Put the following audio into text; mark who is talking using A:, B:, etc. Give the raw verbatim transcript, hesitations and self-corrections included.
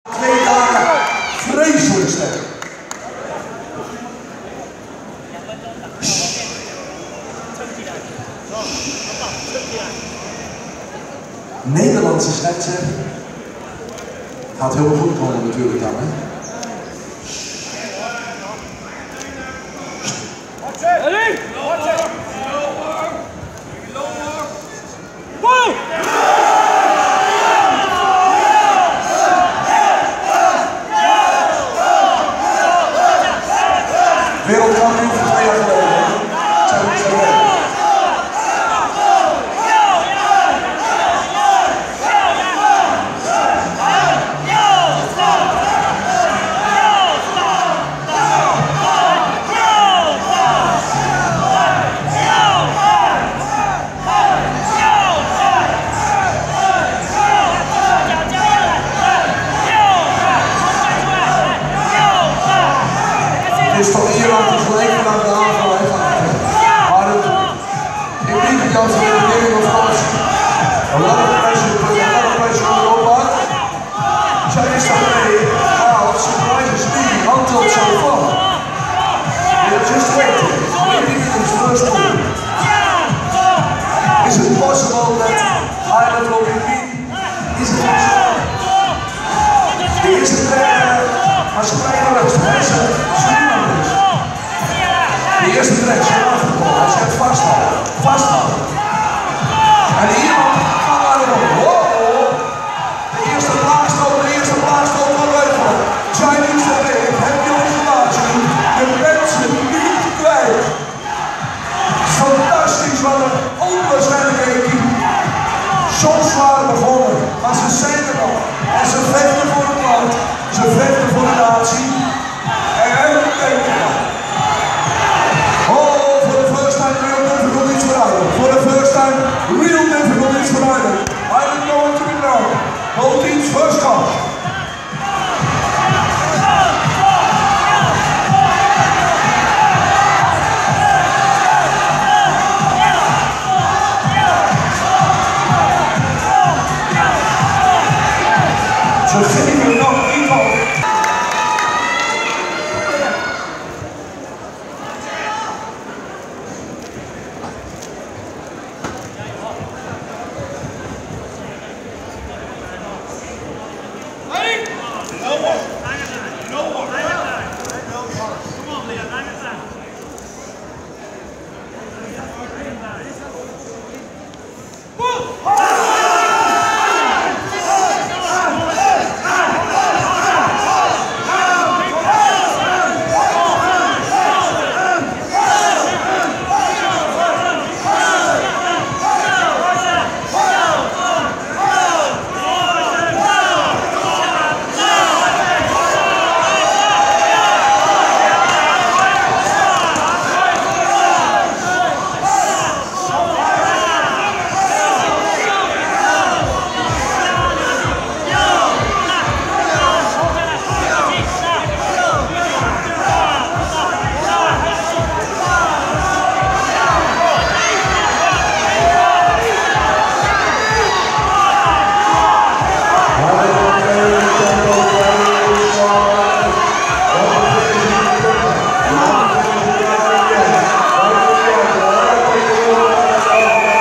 A: Twee dagen vreselijk sterk. Nederlandse scheidsrechter. Gaat heel goed komen natuurlijk dan, hè? Wereldkampioen van twee jaar geleden. Het is toch hier aan vergeleken aan de aanval, hè? Maar het, ik denk dat Jan van de beginning of course a lot of pressure, put a lot of pressure on the robot. Chinese somebody now surprises me until so far. We're just waiting, waiting for his first move. Is it possible that Ireland will be beaten? Is it possible? De eerste trainer, maar ze krijgen wel eens mensen. De eerste trek is afgekomen, hij zegt vasthouden, vasthouden. En iemand gaat naar de wow. De eerste blaasstoot, de eerste blaasstoot van Nederland. Chinese Taipei, ik heb je informatie, je bent ze niet kwijt. Fantastisch, wat een onwaarschijnlijke equipe. Zo zwaar begonnen, maar ze zijn er nog. En ze vechten voor het land, ze vechten voor de natie. En kijk maar. For the first time, real difficulties for Ireland. Ireland going to the ground. Both teams first call. Ze geven nog iemand.
B: No more.